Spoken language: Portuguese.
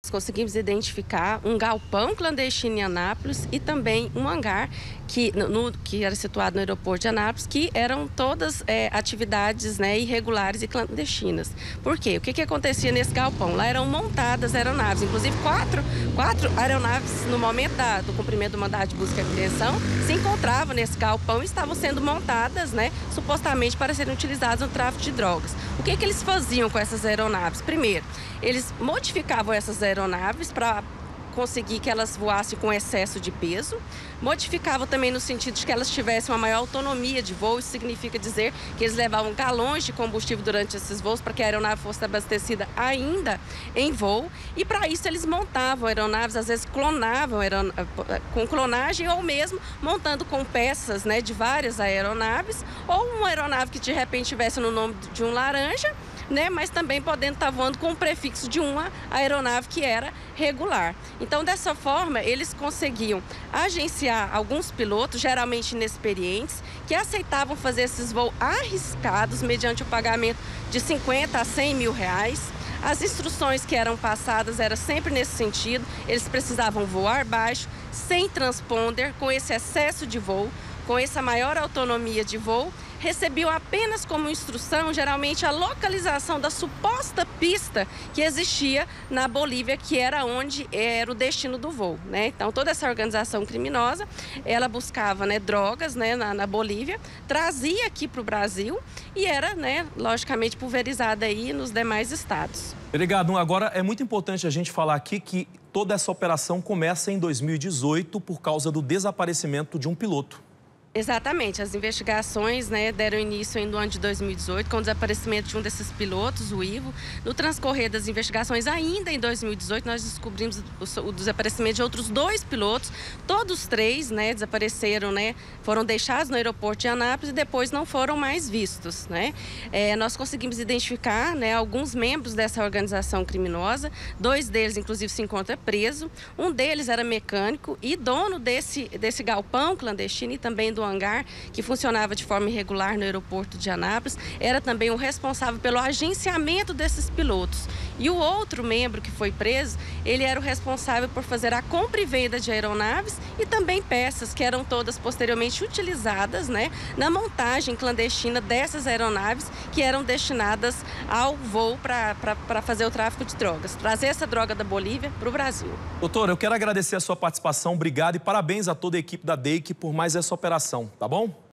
Conseguimos identificar um galpão clandestino em Anápolis e também um hangar que era situado no aeroporto de Anápolis, que eram todas atividades, né, irregulares e clandestinas. Por quê? O que acontecia nesse galpão? Lá eram montadas aeronaves, inclusive quatro aeronaves no momento do cumprimento do mandado de busca e apreensão se encontravam nesse galpão e estavam sendo montadas, né, supostamente para serem utilizadas no tráfico de drogas. O que eles faziam com essas aeronaves? Primeiro, eles modificavam essas aeronaves para conseguir que elas voassem com excesso de peso, modificavam também no sentido de que elas tivessem uma maior autonomia de voo. Isso significa dizer que eles levavam galões de combustível durante esses voos para que a aeronave fosse abastecida ainda em voo, e para isso eles montavam aeronaves, às vezes clonavam com clonagem, ou mesmo montando com peças, né, de várias aeronaves, ou uma aeronave que de repente tivesse no nome de um laranja, né, mas também podendo estar voando com o prefixo de uma aeronave que era regular. Então, dessa forma, eles conseguiam agenciar alguns pilotos, geralmente inexperientes, que aceitavam fazer esses voos arriscados mediante o pagamento de 50 a 100 mil reais. As instruções que eram passadas eram sempre nesse sentido: eles precisavam voar baixo, sem transponder, com esse excesso de voo, com essa maior autonomia de voo. Recebiam apenas como instrução, geralmente, a localização da suposta pista que existia na Bolívia, que era onde era o destino do voo, né? Então, toda essa organização criminosa, ela buscava, né, drogas, né, na Bolívia, trazia aqui para o Brasil e era, né, logicamente, pulverizada aí nos demais estados. Obrigado. Agora, é muito importante a gente falar aqui que toda essa operação começa em 2018 por causa do desaparecimento de um piloto. Exatamente, as investigações, né, deram início no ano de 2018 com o desaparecimento de um desses pilotos, o Ivo. No transcorrer das investigações, ainda em 2018, nós descobrimos o desaparecimento de outros 2 pilotos. Todos 3, né, desapareceram, né, foram deixados no aeroporto de Anápolis e depois não foram mais vistos, né. Nós conseguimos identificar, né, alguns membros dessa organização criminosa. 2 deles, inclusive, se encontram presos. Um deles era mecânico e dono desse galpão clandestino e também do hangar, que funcionava de forma irregular no aeroporto de Anápolis. Era também o responsável pelo agenciamento desses pilotos. E o outro membro que foi preso, ele era o responsável por fazer a compra e venda de aeronaves e também peças que eram todas posteriormente utilizadas, né, na montagem clandestina dessas aeronaves que eram destinadas ao voo para fazer o tráfico de drogas, trazer essa droga da Bolívia para o Brasil. Doutora, eu quero agradecer a sua participação, obrigado e parabéns a toda a equipe da DEIC por mais essa operação, tá bom?